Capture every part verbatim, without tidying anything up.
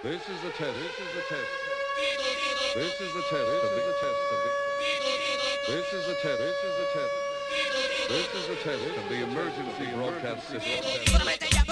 This is a test. This is a test. This is a test. This is a test. This is a test. This is a test. This is a test of the emergency broadcast system.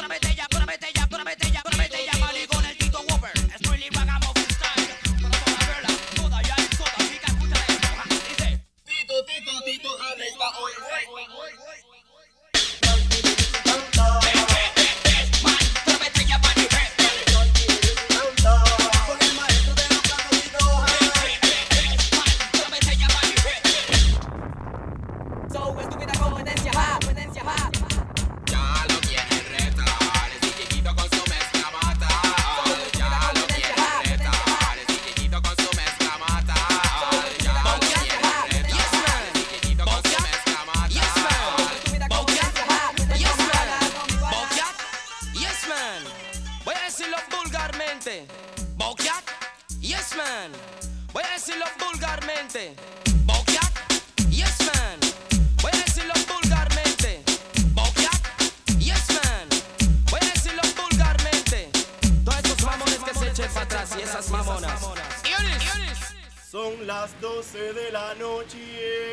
Yes man, voy a decirlo vulgarmente. Boquiac, yes man, voy a decirlo vulgarmente. Boquiac, yes man, voy a decirlo vulgarmente. Todos estos mamones que se echen para atrás y esas mamonas. Son las doce de la noche.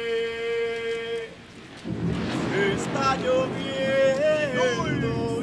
Está lloviendo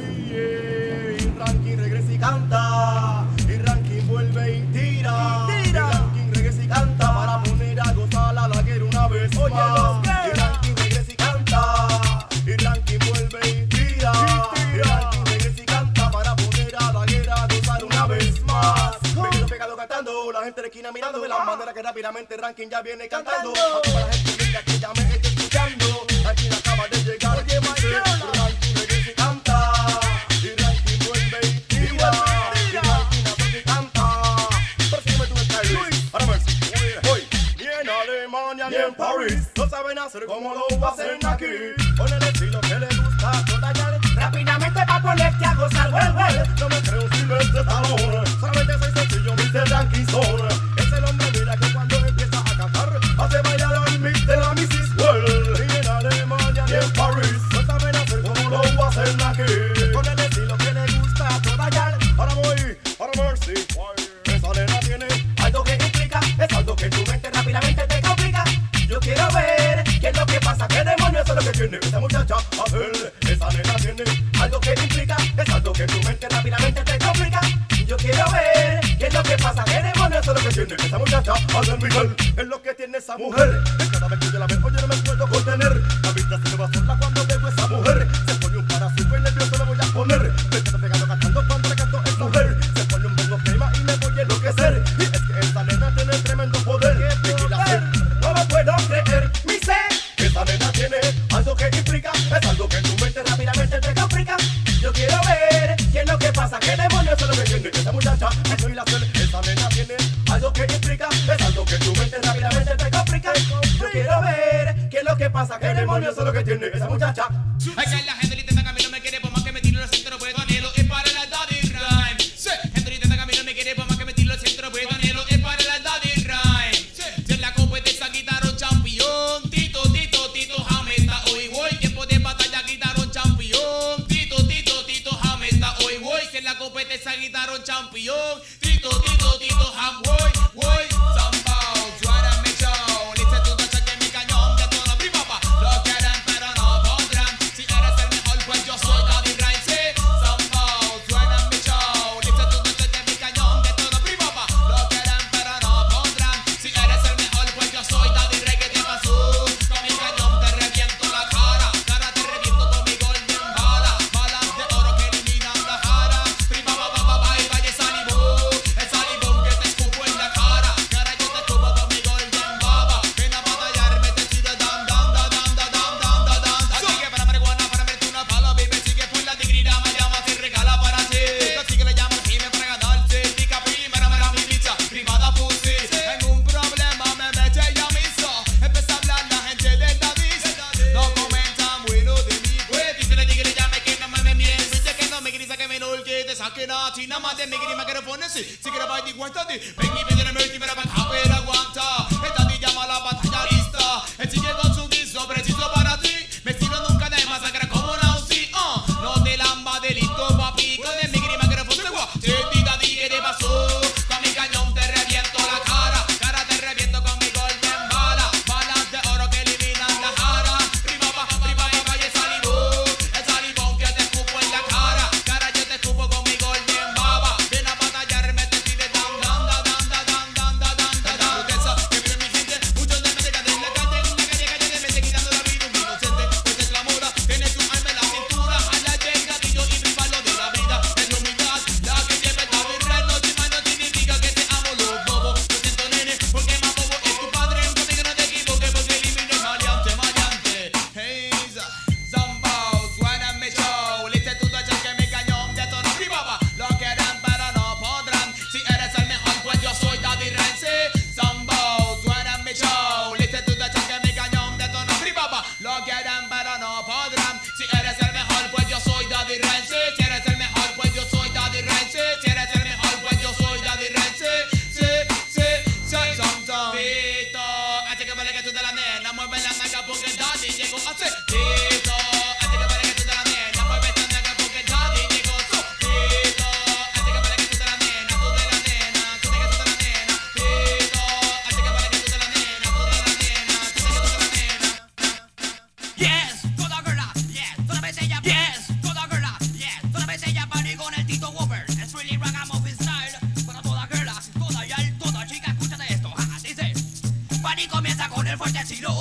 y Ranking regresa y canta. Y Ranking vuelve y tira. Y Ranking regresa y canta para poner a gozar a la guerra una vez más. Y Ranking regresa y canta. Y Ranking vuelve y tira. Y Ranking regresa y canta para poner a la guerra a gozar una vez más. Me quedo pegado cantando, la gente de la esquina mirando de la manera que rápidamente Ranking ya viene cantando. A toda la gente linda que ya me está escuchando. Ranking acaba de llegar. Oye, Ranking regresa y canta. Y Ranking vuelve y tira. Y Ranking aprieta y canta. Pero sígueme tu style. Ahora Mercy. Hoy, ni en Alemania ni en París no saben hacer como lo hacen aquí. Con el estilo que le gusta a toda ya. Rápidamente va a ponerte a gozar, well, well. No me creo sin este talón. Solamente soy sencillo, mister Ranking Stone. Es el hombre, mira que cuando empieza a cantar hace bailar al mister la missus World. Ni en Alemania ni en París no saben hacer como lo hacen aquí. Con el estilo que le gusta a toda ya. Ahora voy, ahora Mercy. Esa nena tiene algo que implica. Es algo que en tu mente rápidamente te complica. Yo quiero ver qué es lo que pasa, qué demonios es lo que tiene esa muchacha a hacer. Esa nena tiene algo que implica. Es algo que en tu mente rápidamente te complica. Yo quiero ver qué es lo que pasa, qué demonios es lo que tiene esa muchacha a hacer, Miguel. Es lo que tiene esa mujer. Es cada vez que yo la veo, oye, no me puedo contener. La vista se me va sola cuando veo esa mujer. Se pone un paracito y nervioso le voy a poner. Me quedo pegado cantando cuando le canto es mujer. Se pone un bongo quema y me voy a enloquecer. Y es que esa nena tiene tremendo poder. Vigilancia, no lo puedo creer, mi ser. Esa nena tiene algo que implica. Es algo que en tu mente rápidamente te complica. Yo quiero ver qué es lo que pasa, qué demonios es lo que tiene esa muchacha. Eso y la hacer. Esa nena tiene algo que implica. Es algo que en tu mente rápidamente te complica. Yo quiero ver qué es lo que pasa, qué demonios es lo que tiene esa muchacha. Hay que la gente le intenta a mí no me quiere por más que me tiro el centro puedo anhelo es para la daddy rhyme. Sí. Gente le intenta a mí no me quiere por más que me tiro el centro puedo anhelo es para la daddy rhyme. Sí. Si en la competencia quitaron champion. Tito, Tito, Tito Jamesta hoy voy. Tiempo de batalla quitaron champion. Tito, Tito, Tito Jamesta hoy voy. Si en la competencia quitaron champion. Tito, Tito, Tito Jam voy, voy. Zambao, suena mi show. Listen to the check en mi cañón de todo mi papá. Lo quieren pero no podrán. Si eres el mejor pues yo soy Daddy Rhyme. Sí, Zambao, suena mi show. Listen to the check en mi cañón de todo mi papá. Lo quieren pero no podrán. Si eres el mejor pues yo soy Daddy Rhyme. ¿Qué te pasó? Con mi cañón te reviento la cara. Cara te reviento con mi golden bala. Balas de oro que eliminan la cara. Prima ba ba ba ba y vaya salivú. Es salivú que te escupo en la cara. Cara yo te escupo con mi golden baba. Ven a batallarme te tiro dam dam da dam da dam dam da dam. Así que para marihuana para verte una pala. Vive sigue por la dignidad. Me llama y regala para ti. Así que le llamo y me para ganarse. Pica primera mera mi bicha. Privada pussy. En un problema me mete ya miso. Empieza a hablar la gente de David. No comentan bueno de mí. Pues dice la tigre ya me quema me miren. Dice que no me grita que me nolque. Te saque nada. Nada más de mi grima que no pone si. Si quiere bailar iguanta ti. Ven y pide el multi pero para caber aguanta. Esta ti llama la batalla lista. El chique con su guiso preciso para ti. Me estilo nunca de masacre como una U C I. Uh, no te lamba delito papi. Con el mi grima que no pone guau. Te diga di que te pasó.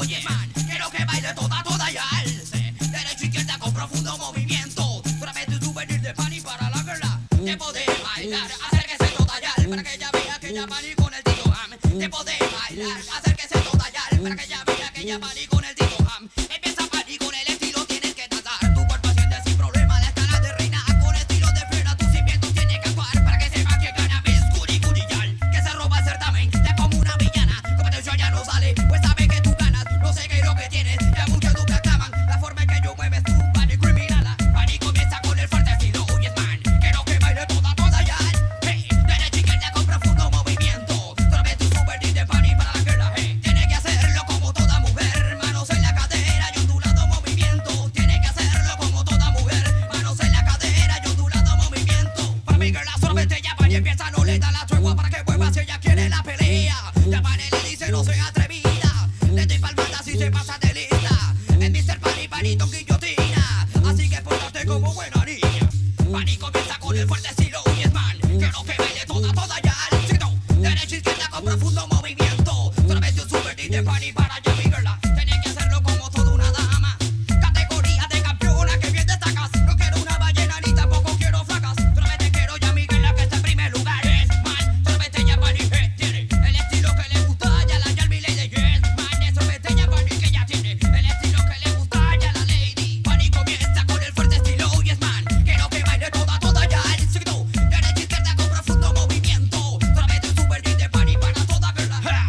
oye, man, quiero que baile toda, toda y alce. Derecha, izquierda con profundo movimiento. Tráeme tu souvenir de pani para la girla. Te podés bailar, acérquese toda y al, para que ella vea que ella pani con el Tito Ham. Te podés bailar, acérquese toda y al, para que ella vea que ella pani con el Tito Ham. Empieza pani con el estilo, tienes que danzar. Tu cuerpo siente sin problema la escala de reina. Con estilo de frena, tus cimientos tienen que actuar para que sepa que gana Miss Curi Curiyal, que se roba el certamen ya como una villana. Competencia ya no sale, pues sabe que tú ganas. No sé qué es lo que tienes, ya muchos nunca claman. La forma en que yo mueves tu pani criminala. Pani comienza con el fuerte estilo, oye man, quiero que baile toda, toda ya. Hey, derecha, izquierda con profundo movimiento. Tráeme tu souvenir de pani para la girla. Hey, tiene que hacerlo como toda mujer, manos en la cadera y ondulado movimiento. Tiene que hacerlo como toda mujer, manos en la cadera y ondulado movimiento. Para mi girla solamente ya pani empieza, no le da la tregua para que mueva si ella quiere la pelea. Ya pani le dice no sea atrevida, le doy palmadas si se pasa de lista. En mister Pani, panito guillotina, así que pórtate como buena niña. Pani comienza con el fuerte estilo, yes man, quiero que baile toda, toda ya al cito. Derecha, izquierda con profundo movimiento. Tráeme tu souvenir de pani para ya mi girla. Tienes que hacerlo como toda una dama. Categoría de campeona que bien destacas. No quiero una ballena ni tampoco quiero flacas. Solamente quiero ya mi girla que está en primer lugar. Yes man, solamente ya pani eh, tiene el estilo que le gusta ya la ya mi lady. Yes man, solamente ya pani que ya tiene el estilo que le gusta ya la lady. Pani comienza con el fuerte estilo, yes man, quiero que baile toda, toda ya el cito. Derecha, izquierda con profundo movimiento. Tráeme tu souvenir de pani para toda girla. Ja.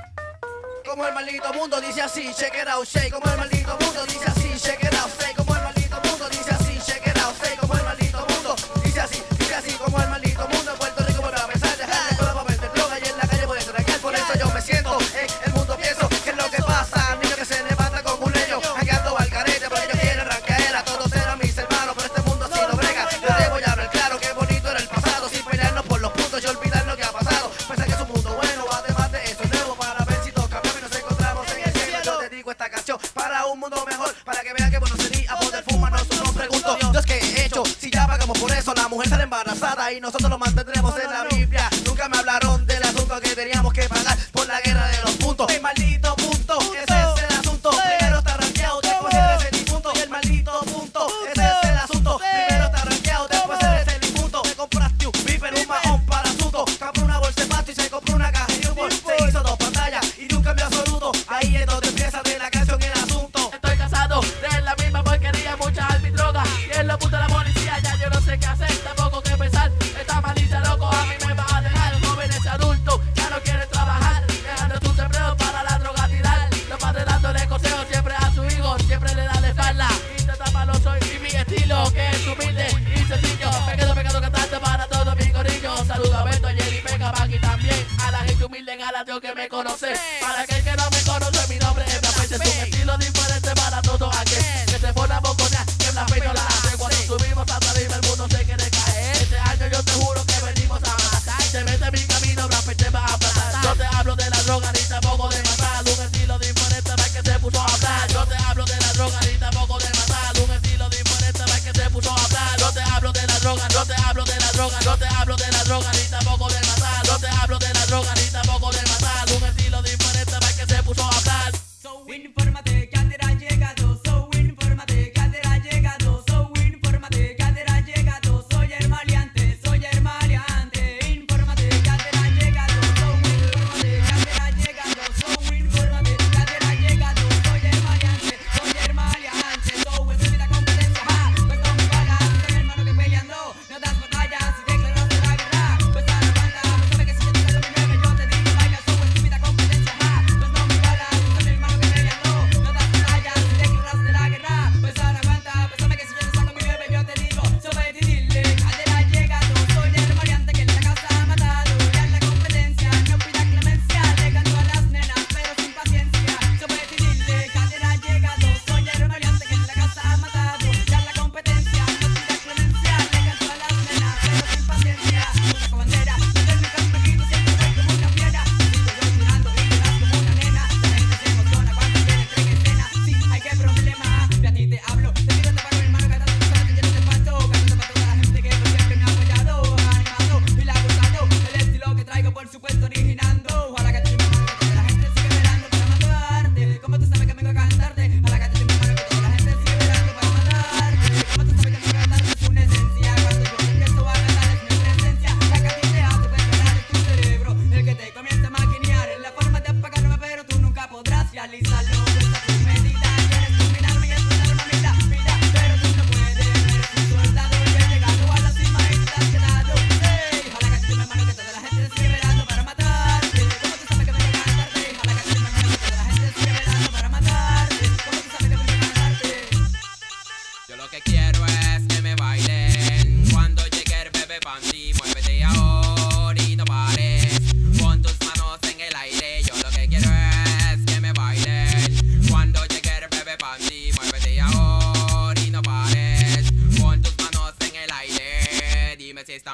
Como el maldito mundo dice así, check it out, shake. Como el maldito mundo dice así, check it out, shake. Como el maldito mundo dice así, check it out, shake. Como el maldito mundo dice así, dice así. Como el maldito mundo en Puerto Rico vuelve a pensar, dejar con la papel de droga y en la calle puede tragar. Por eso yo me siento en el mundo, pienso que es lo que pasa. Niño que se levanta con un leño, hackeando al carete, porque ellos quieren rancaera. Todos eran mis hermanos, pero este mundo sí lo brega. Yo te voy a hablar claro, que bonito era el pasado, sin pelearnos por los puntos y olvidar lo que ha pasado. Pensar que es un mundo bueno, además de eso es nuevo, para ver si todos cambiamos y nos encontramos en el cielo. Yo te digo esta canción para un mundo mejor, para que vean que bueno sería poder fumarnos. No pregunto, Dios, ¿qué he hecho? Si ya pagamos por eso, la mujer sale embarazada y nosotros lo mantendremos en la Biblia. Nunca me hablaron del asunto que teníamos que pagar por la guerra de los puntos. El maldito punto, ese es el asunto. Primero está rankeado, después eres el difunto. Y el maldito punto, ese es el asunto. Primero está rankeado, después eres el difunto. Te compraste un viper, un mahón para asunto. Compró una bolsa de pasto y se compró una caja de Newport. Se hizo dos pantallas y un cambio absoluto. Ahí es donde empieza de la canción el asunto. Estoy cansado de la misma porquería, mucha alma y droga. Y en lo puto de la policía ya yo no sé qué hacer, tampoco qué pensar. Esta malicia loco a mí me va a dejar. Jóvenes adultos ya no quieren trabajar, dejando sus empleos para la droga tirar. Los padres dándole consejos siempre a su hijo, siempre le dan la espalda. Intenta malo soy y mi estilo que es humilde y sencillo. Me quedo pegado cantante para todos mis corillos. Saludo a Beto, Jerry, Pega, Paqui también. A la gente humilde en Alateo que me conoce. Para aquel que no me conoce, mi nombre es Blackface. Es un estilo diferente para todo aquel que se pone a boconear, que Blackface no la hace. Cuando subimos a arriba el mundo se quiere caer. Este año yo te juro que venimos a matar. Se mete en mi camino, Blackface te va a aplastar. Yo te hablo de la droga ni tampoco de matar. Un estilo diferente para que se puso a hablar. Yo te hablo de la droga ni tampoco de matar. Un estilo diferente para que se puso a hablar. Yo te hablo de la droga, yo te hablo de la droga, yo te hablo de la droga ni tampoco de matar. Yo te hablo de la droga ni tampoco de matar. Un estilo diferente para que se puso a hablar. So infórmate que Alder ha llegado. So infórmate que Alder ha llegado. So infórmate que Alder ha llegado. Soy el maleante, soy el maleante. Infórmate que Alder ha llegado. So infórmate que Alder ha llegado. So infórmate que Alder ha llegado. Soy el maleante, soy el maleante. So es la competencia, ja. Pues con mi bala, soy hermano que peleando. No das batallas y declaraste la guerra. Pues a la banda, pues sabe que si yo te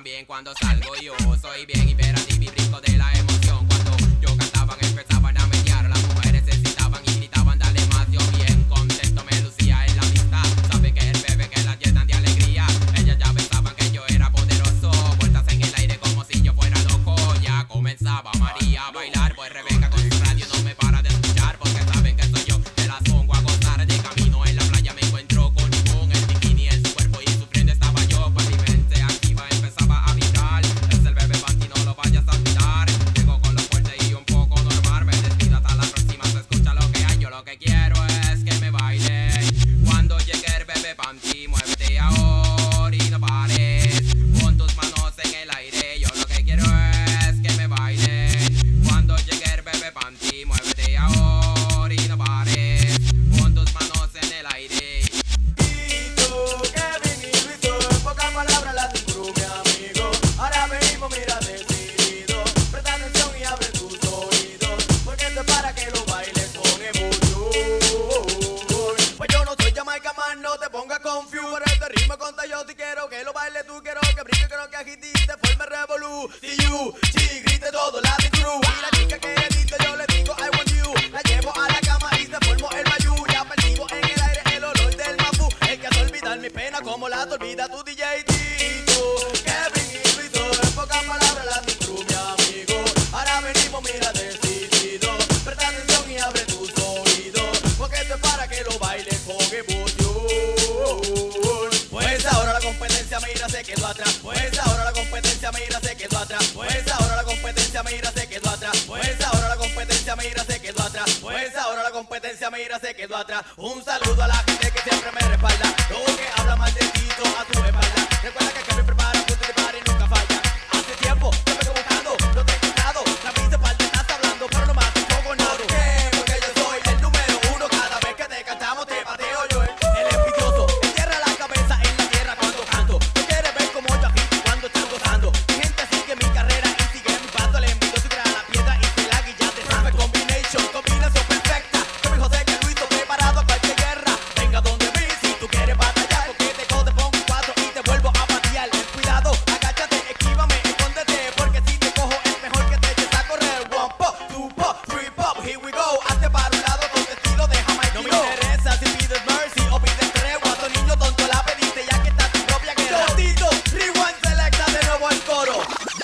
también cuando salgo yo soy bien hiperactivo y brinco de la emoción. Cuando yo cantaba empezaban a menear, las mujeres se excitaban y gritaban dale más. Yo bien contento me lucía en la pista. Saben que es el bebé que las llenan de alegría. Ellas ya pensaban que yo era poderoso, vueltas en el aire como si yo fuera loco. Ya comenzaba María a bailar, pues Rebeca con su radio no me para de escuchar, porque saben que soy yo que las pongo a gozar. De camino en la playa me encuentro con Ivonne, el bikini en su cuerpo y sufriendo estaba yo. Pues mi mente activa empezaba a vibrar. Es el bebé Panty, no lo vayas a olvidar. Llego con lo fuerte y un poco normal. Me despido hasta la próxima, se escucha lo que hay. Yo lo que quiero es que me bailen. Cuando llegue el bebé Panty, muévete ahora y no pares. Pon tus manos en el aire. Yo lo que quiero es que me bailen. Cuando llegue el bebé Panty, muévete ahora y no pares. Pon tus manos en el aire. Tito, Kevin y Luisito, en pocas palabras Latin Crew, mi amigo. Ahora venimos, mira, decidido. Presta atención y abre tus oídos, porque esto es para que lo bailes con emoción. Pues yo no soy Jamaica man, no te pongas confused. Por este ritmo contagioso y quiero que lo bailes tú. Quiero que brinque, quiero que agites y te forme revolú. T U G, grite todo Latin Crew. Y la chica que edite yo le digo I want you. La llevo a la cama y te formo el mayú. Ya percibo en el aire el olor del mafú. El que hace olvidar mi pena como la te olvida tu D J Tito, Kevin y Luisito, en pocas palabras Latin Crew, mi amigo. Ahora venimos, mira, decidido. Presta atención y abre tus oídos, porque esto es para que lo bailes con emoción. Pues ahora la competencia mira se quedó atrás. Pues ahora la competencia mira se quedó atrás. Pues ahora la competencia mira se quedó atrás. Pues ahora la competencia mira se quedó atrás. Pues ahora la competencia mira se quedó atrás. Un saludo a la gente que siempre me respalda. Los que hablan mal de Tito a tu espalda. Recuerda que me prepara, punto de par y nunca falla. Hace tiempo yo me estoy buscando, no te he encontrado. La vista parte estás hablando, pero no más un poco nada. ¿Por qué? Porque yo soy el número uno. Cada vez que te cantamos te pateo yo. El, el envidioso entierra la cabeza en la tierra cuando canto. Tú quieres ver como yo agito cuando estoy gozando. Mi gente sigue mi carrera y sigue mi paso. El envidioso tira la piedra y se la guilla de Perfect combination, combinación perfecta. Con mi José que Luis preparado a cualquier guerra. Venga donde mí si tú quieres batallar, porque te cojo, te pongo cuatro y te vuelvo a patear. Cuidado, agáchate, esquívame, escóndete, porque si te cojo es mejor que te eches a correr. One pop, two pop, three pop, here we go. Hazte para un lado con tu estilo de Jamaica. No me interesa si pides mercy o pides tregua. Tu niño tonto la pediste ya que está tu propia guerra. Tito, rewind, selecta de nuevo el coro.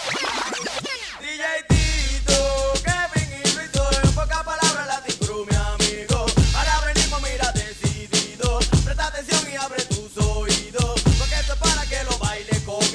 D J Tito, Kevin y Luisito, en pocas palabras Latin Crew, mi amigo. Ahora venimos, mira, decidido. Presta atención y abre tus oídos, porque esto es para que lo bailes con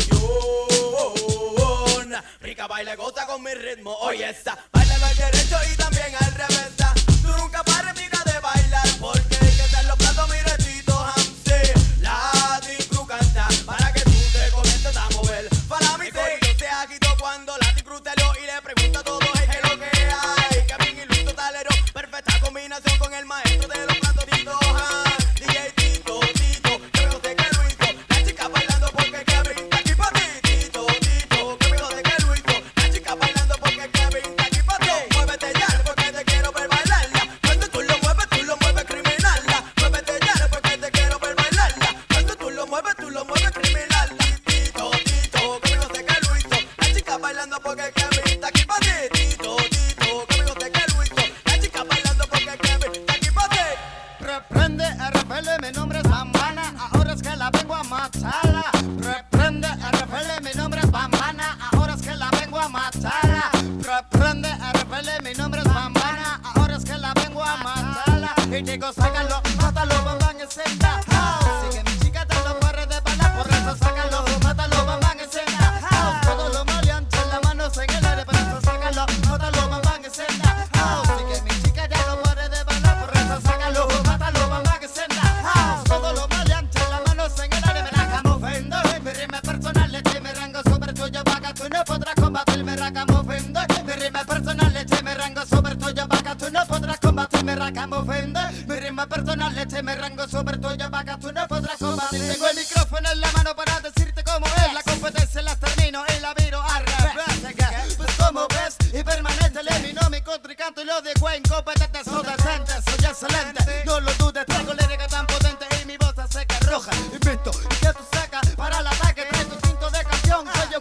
emoción. Rica baila, goza con mi ritmo, oye esta. Bailalo al derecho y también al revés. Tú nunca pares, mira, de bailar, porque hay que hacer los platos, mire, Tito Hamse. Latin Crew canta para que tú te comiences a mover. Para mí, yo se agitó cuando Latin Crew te lo y le pregunta a todos hey, qué es lo que hay. Kevin y Luisito Talero, perfecta combinación con el maestro de los platos, Tito Ham. D J Tito, Tito, que me jode que Luisito. La chica bailando porque Kevin está aquí pa' ti. Tito, Tito, que me jode que Luisito. La chica bailando porque Kevin está aquí pa' ti. Muévete ya, porque te quiero ver bailarla. Cuando tú lo mueves, tú lo mueves criminalla. Muévete ya, porque te quiero ver bailarla. Cuando tú lo mueves, tú lo mueves criminalla. Tito, Tito, que me jode que Luisito. La chica bailando porque Kevin está aquí pa' ti. Tito, Tito, que me jode que Luisito. La chica bailando porque Kevin está aquí pa' ti. Reprende, R F L, mi nombre es Bambana, ahora es que la vengo a matarla. Reprende, R F L, mi nombre es Bambana, ahora es que la vengo a matarla. Reprende, R F L, mi nombre es Bambana, ahora es que la vengo a matarla. Y digo, sácalo, mátalo, Bambán, escena. Sigue mi chica, te lo corre de bala, por eso sácalo, mátalo, Bambán, escena. Todos los maleantes, las manos en el aire, por eso sácalo, mátalo, Bambán, escena. Sigue mi chica, ya lo corre de bala, por eso sácalo, mátalo, Bambán, escena. Todos los maleantes, las manos en el aire, me la camo ofendo. Mi rima personal, leche, mi rango sobre tuyo, vaca, tú no podrás combatirme, racamo ofendo. Mi rima personal, leche, mi rango sobre tuyo, vaca, tú no podrás combatirme, racamo ofendo. Mi rima personal, leche, mi rango sobre tuyo, vaca, tú no podrás combatirme. Tengo el micrófono en la mano para decirte cómo es. La competencia la termino y la viro a revés. Pues como ves, y permanente, le vino mi contrincante y lo dejo incompetente. Soy decente, soy excelente, no lo dudes, traigo lírica tan potente y mi voz se seca roja. Invito y que tú sacas para el ataque, trae tu instinto de campeón. Soy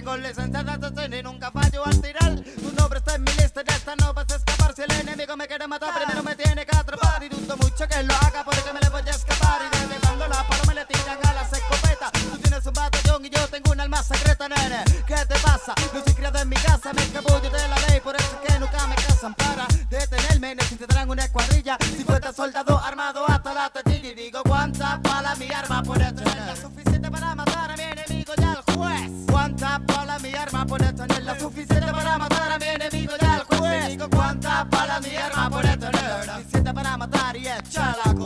Tengo licencia de asesino y nunca fallo al tirar. Tu nombre está en mi lista, de esta no vas a escapar. Si el enemigo me quiere matar, primero me tiene que atrapar. Y dudo mucho que lo haga porque me le voy a escapar. Y desde cuando la paloma le tiran a las escopetas. Tú tienes un batallón y yo tengo un alma secreta, nene. ¿Qué te pasa? No soy criado en mi casa, me escabullo de la ley. Por eso es que nunca me casan para detenerme. Necesitarán una escuadrilla, cincuenta soldados armados hasta la tetilla. Y digo, ¿cuántas balas mi arma puede tener? La suficiente para matar a mi enemigo y al juez. ¿Cuántas balas mi arma puede tener? La suficiente para matar a mi enemigo y al juez. Y digo, ¿cuántas balas mi arma puede tener? La suficiente para matar y echar la